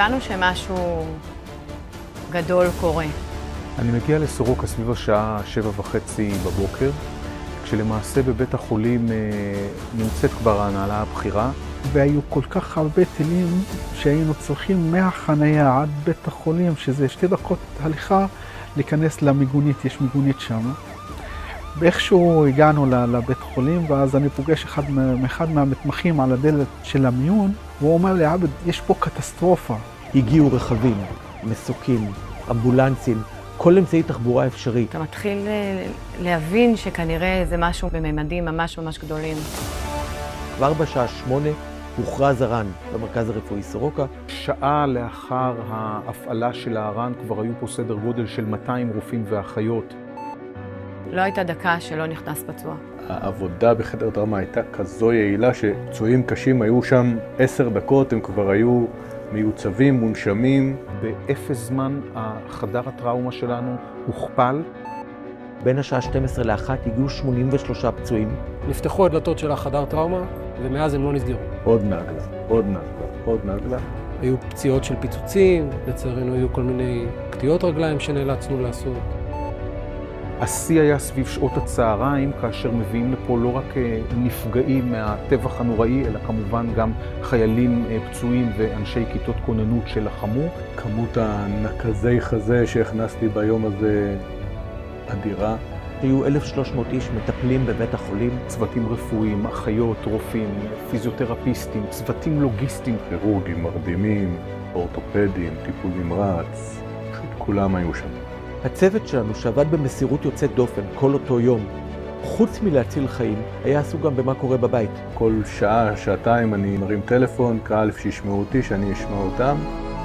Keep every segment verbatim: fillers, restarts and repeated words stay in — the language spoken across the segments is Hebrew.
הבנו שמשהו גדול קורה. אני מגיע לסורוקה סביב השעה שבע וחצי בבוקר, כשלמעשה בבית החולים נמצאת כבר ההנהלה הבכירה. והיו כל כך הרבה טילים שהיינו צריכים מהחנייה עד בית החולים, שזה שתי דקות הליכה, להיכנס למיגונית, יש מיגונית שם. ואיכשהו הגענו לבית חולים, ואז אני פוגש אחד, אחד מהמתמחים על הדלת של המיון, והוא אומר לי, עבד, יש פה קטסטרופה. הגיעו רכבים, מסוקים, אמבולנסים, כל אמצעי תחבורה אפשרי. אתה מתחיל להבין שכנראה זה משהו בממדים ממש ממש גדולים. כבר בשעה שמונה הוכרז הר"ן במרכז הרפואי סורוקה. שעה לאחר ההפעלה של הר"ן כבר היו פה סדר גודל של מאתיים רופאים ואחיות. לא הייתה דקה שלא נכנס פצוע. העבודה בחדר טראומה הייתה כזו יעילה שפצועים קשים היו שם עשר דקות, הם כבר היו מיוצבים, מונשמים. באפס זמן החדר הטראומה שלנו הוכפל. בין השעה שתים עשרה לאחת הגיעו שמונים ושלושה פצועים. נפתחו הדלתות של החדר טראומה, ומאז הם לא נסגרו. עוד נגלה, עוד נגלה, עוד נגלה. היו פציעות של פיצוצים, לצערנו היו כל מיני קטיעות רגליים שנאלצנו לעשות. השיא היה סביב שעות הצהריים, כאשר מביאים לפה לא רק נפגעים מהטבח הנוראי, אלא כמובן גם חיילים פצועים ואנשי כיתות כוננות שלחמו. כמות הנקזי חזה שהכנסתי ביום הזה אדירה. היו אלף ושלוש מאות איש מטפלים בבית החולים. צוותים רפואיים, אחיות, רופאים, פיזיותרפיסטים, צוותים לוגיסטיים. כירורגים, מרדימים, אורתופדים, טיפול נמרץ, פשוט כולם היו שם. הצוות שלנו שעבד במסירות יוצאת דופן כל אותו יום, חוץ מלהציל חיים, היה עסוק גם במה קורה בבית. כל שעה, שעתיים אני מרים טלפון, קהל שישמעו אותי, שאני אשמע אותם.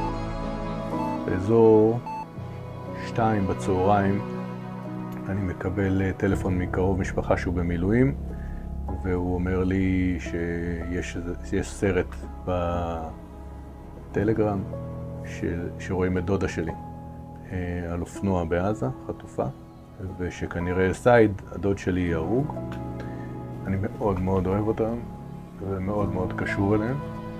באזור שתיים בצהריים אני מקבל טלפון מקרוב משפחה שהוא במילואים, והוא אומר לי שיש יש סרט בטלגרם של, שרואים את דודה שלי על אופנוע בעזה, חטופה, ושכנראה סייד, הדוד שלי, הרוג. אני מאוד מאוד אוהב אותם, ומאוד מאוד קשור אליהם.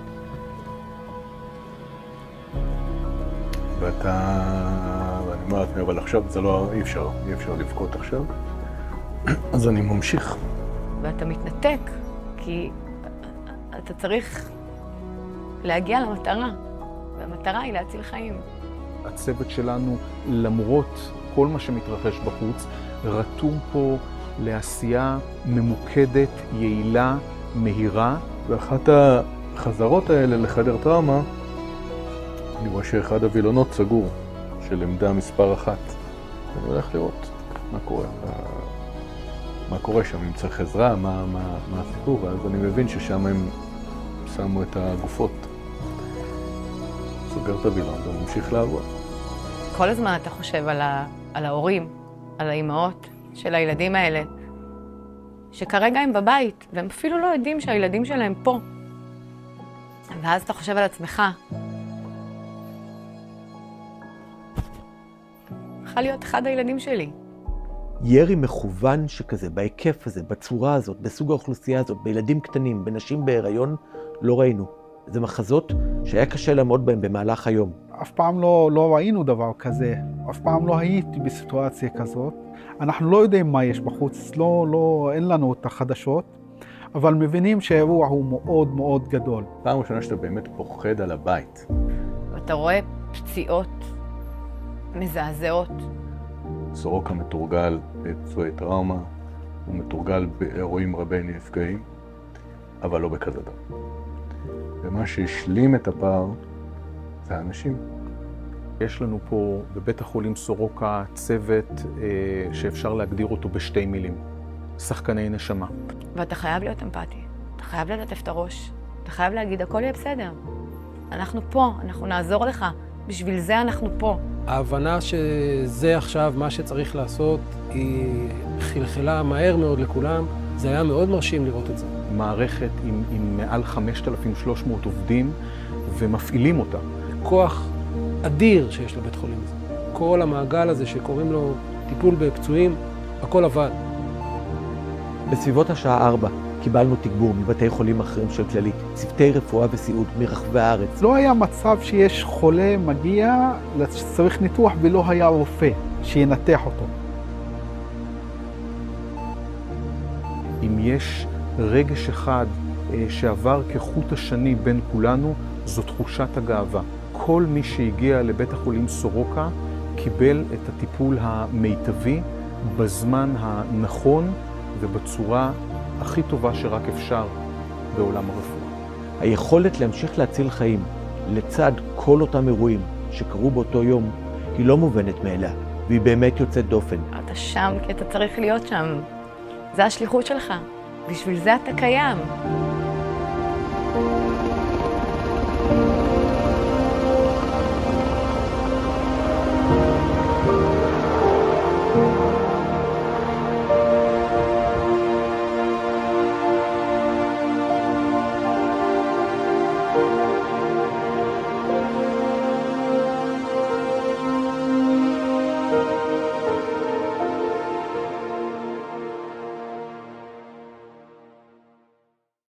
ואתה... ואני אומר לעצמי, אבל עכשיו זה לא... אי אפשר, אי אפשר לבכות עכשיו. אז אני ממשיך. ואתה מתנתק, כי אתה צריך להגיע למטרה, והמטרה היא להציל חיים. הצוות שלנו, למרות כל מה שמתרחש בחוץ, רתום פה לעשייה ממוקדת, יעילה, מהירה. ואחת החזרות האלה לחדר טראומה, אני רואה שאחד הווילונות סגור, של עמדה מספר אחת. אני הולך לראות מה קורה, מה קורה שם, אם צריך עזרה, מה, מה, מה הסיפור, ואז אני מבין ששם הם שמו את הגופות. סוגר את הווילון וממשיך לעבוד. כל הזמן אתה חושב על, ה, על ההורים, על האימהות של הילדים האלה, שכרגע הם בבית, והם אפילו לא יודעים שהילדים שלהם פה. ואז אתה חושב על עצמך. יכול להיות אחד הילדים שלי. ירי מכוון שכזה, בהיקף הזה, בצורה הזאת, בסוג האוכלוסייה הזאת, בילדים קטנים, בנשים בהיריון, לא ראינו. זה מחזות שהיה קשה לעמוד בהם במהלך היום. אף פעם לא, לא ראינו דבר כזה, אף פעם לא הייתי בסיטואציה כזאת. אנחנו לא יודעים מה יש בחוץ, לא, לא, אין לנו את החדשות, אבל מבינים שהאירוע הוא מאוד מאוד גדול. פעם ראשונה שאתה באמת פוחד על הבית. ואתה רואה פציעות מזעזעות. סורוקה מתורגל בפצועי טראומה, הוא מתורגל באירועים רבי נפגעים, אבל לא בכזה דבר. ומה שהשלים את הפער זה האנשים. יש לנו פה בבית החולים סורוקה צוות אה, שאפשר להגדיר אותו בשתי מילים. שחקני נשמה. ואתה חייב להיות אמפתי. אתה חייב ללטף את הראש. אתה חייב להגיד, הכל יהיה בסדר. אנחנו פה, אנחנו נעזור לך. בשביל זה אנחנו פה. ההבנה שזה עכשיו מה שצריך לעשות היא חלחלה מהר מאוד לכולם. זה היה מאוד מרשים לראות את זה. מערכת עם, עם מעל חמשת אלפים ושלוש מאות עובדים ומפעילים אותה. כוח אדיר שיש לבית חולים הזה. כל המעגל הזה שקוראים לו טיפול בפצועים, הכל עבד. בסביבות השעה ארבע קיבלנו תגבור מבתי חולים אחרים של כללית, צוותי רפואה וסיעוד מרחבי הארץ. לא היה מצב שיש חולה מגיע, צריך ניתוח ולא היה רופא שינתח אותו. אם יש רגש אחד שעבר כחוט השני בין כולנו, זו תחושת הגאווה. כל מי שהגיע לבית החולים סורוקה קיבל את הטיפול המיטבי בזמן הנכון ובצורה הכי טובה שרק אפשר בעולם הרפואה. היכולת להמשיך להציל חיים לצד כל אותם אירועים שקרו באותו יום היא לא מובנת מאליה, והיא באמת יוצאת דופן. אתה שם כי אתה צריך להיות שם. זה השליחות שלך. בשביל זה אתה קיים.